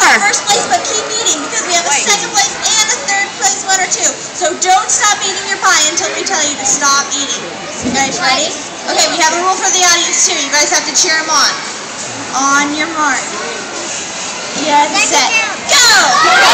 the first place, but keep eating because we have a second place and a third place winner too. So don't stop eating your pie until we tell you to stop eating. You guys ready? Okay, we have a rule for the audience too. You guys have to cheer them on. On your mark. Get set. Go!